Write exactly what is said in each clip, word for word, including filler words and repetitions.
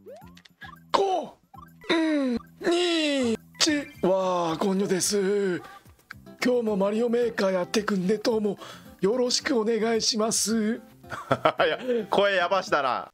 ご、うん、に、いち、わあ、ゴンニョです。今日もマリオメーカーやってくんで、どうもよろしくお願いします。 いや、声やばしだな。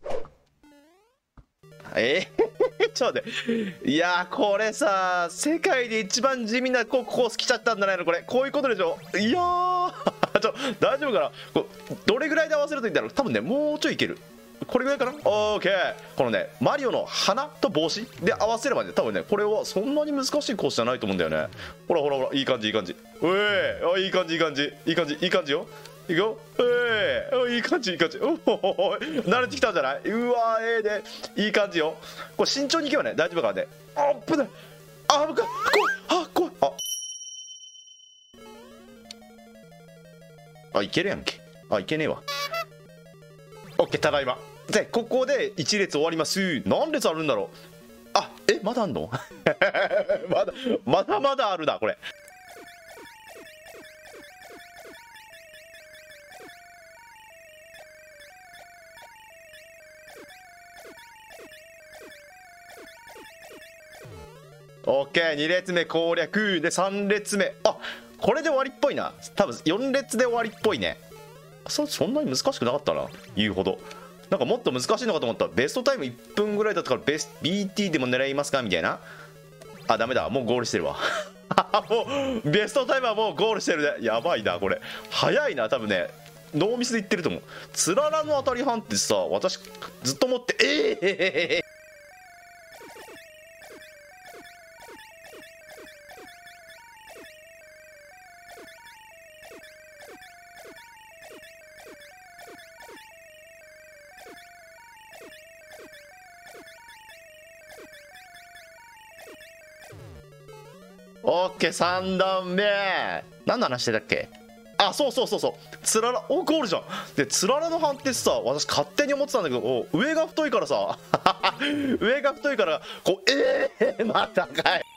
えー、ちょっと待って。いやー、これさ、世界で一番地味なコース来ちゃったんじゃないのこれ。こういうことでしょ。いやーちょ大丈夫かな。こどれぐらいで合わせるといいんだろう。多分ね、もうちょいいける。これぐらいかな。オーケー。このね、マリオの鼻と帽子で合わせればね、多分ね、これはそんなに難しいコースじゃないと思うんだよね。ほらほらほら、いい感じいい感じ。うえー、いい感じいい感じいい感じいい感じよ。いくよ。えー、いい感じいい感じ。おお、慣れてきたんじゃない。うわー、ええー、でいい感じよ。これ慎重にいけばね、大丈夫からね。あっぶない。あぶか、怖い。あ、怖い。ああ、いけるやんけ。あ、いけねえわ。オッケー、ただいま。で、ここでいち列終わります。何列あるんだろう。あ、え、まだあんのまだ、まだまだあるな、これ。オッケー、に列目攻略でさん列目。あ、これで終わりっぽいな。多分よん列で終わりっぽいね。そそんなに難しくなかったな、言うほど。なんかもっと難しいのかと思ったら、ベストタイムいっぷんぐらいだったから、ベス ビーティー でも狙いますかみたいな。あ、ダメだ、もうゴールしてるわもうベストタイムはもうゴールしてるね。やばいなこれ。早いな、多分ね、ノーミスでいってると思う。つららの当たり判ってさ、私ずっと思って、ええーオッケー、さん段目。何の話してたっけ。あ、そうそうそうそう、つらら、お、ゴールじゃん。で、つららの判定さ、私勝手に思ってたんだけど、お上が太いからさ上が太いからこう、ええー、またかい。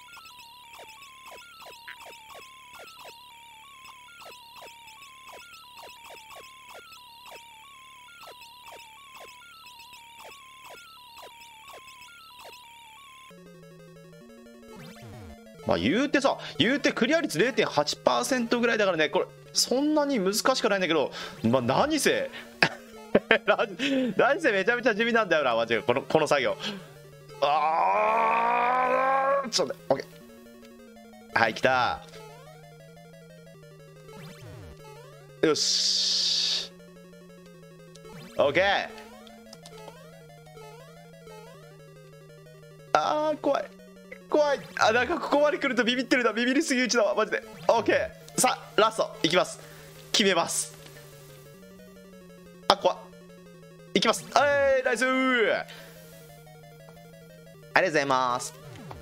まあ言うてさ、言うてクリア率 れいてんはちパーセント ぐらいだからね、これそんなに難しくないんだけど、まあ何せ何せめちゃめちゃ地味なんだよな、マジでこのこの作業。あー、ちょっと待って、オッケー。はい、来た。よし、オッケー。あー、怖い怖い。あ、なんかここまで来るとビビってるな。ビビりすぎうちだわ、マジで。オッケー。さあラストいきます。決めます。あ、怖っ。いきます。はい、ナイスー。ありがとうございます。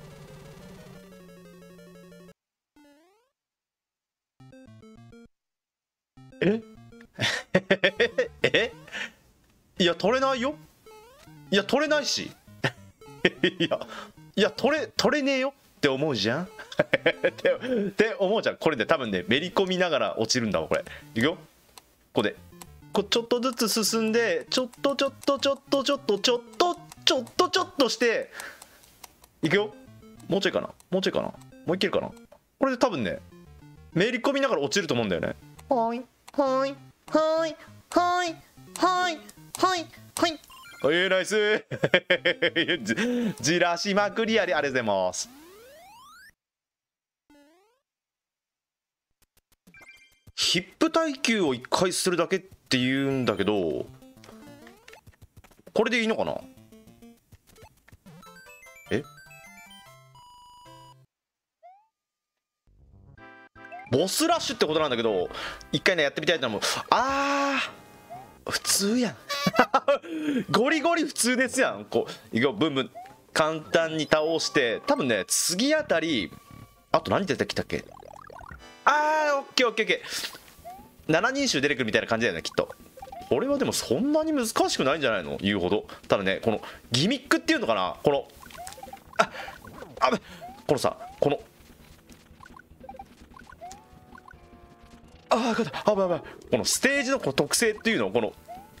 ええ、いや取れないよ。いや取れないしいやいや取れ取れねえよって思うじゃんってって思うじゃん。これで多分ね、めり込みながら落ちるんだわこれ。いくよ。ここでこうちょっとずつ進んで、ちょっとちょっとちょっとちょっとちょっとちょっとちょっとしていくよ。もうちょいかな、もうちょいかな、もういけるかな。これで多分ね、めり込みながら落ちると思うんだよね。はいはいはいはいはいはいはい。えー、ナイスじ, じらしまくりやで、ありがとうございます。ヒップ耐久をいっかいするだけって言うんだけど、これでいいのかな。え、ボスラッシュってことなんだけど、一回ねやってみたいと思う。あー、普通やんゴリゴリ普通ですやん。こういくよ、ブンブン簡単に倒して、多分ね次あたり、あと何出てきたっけ。あー、オッケーオッケーオッケー、なな人衆出てくるみたいな感じだよねきっと。これはでもそんなに難しくないんじゃないの、言うほど。ただね、このギミックっていうのかな、このああこのさ、このああ、あばばこのステージのこの特性っていうのを、この